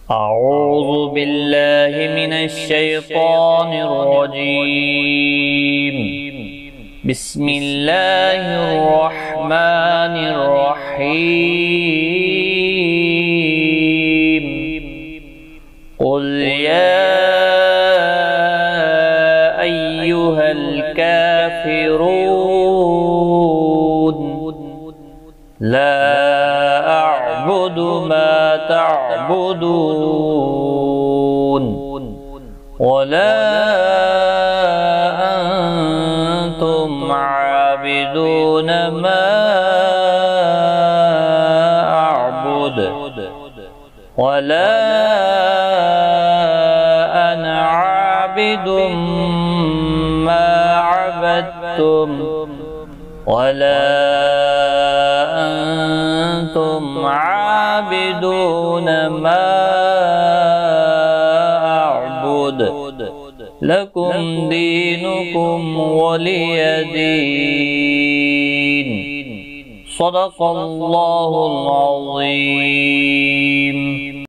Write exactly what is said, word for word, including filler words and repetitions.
أعوذ بالله من الشيطان الرجيم. بسم الله الرحمن الرحيم. قل يا أيها الكافرون لا أعبد ما تعبدون ولا أنتم عابدون ما أعبد ولا أنا عابد ما عبدتم ولا أنتم عابدون ما أعبد لكم دينكم ولي دين. صدق الله العظيم.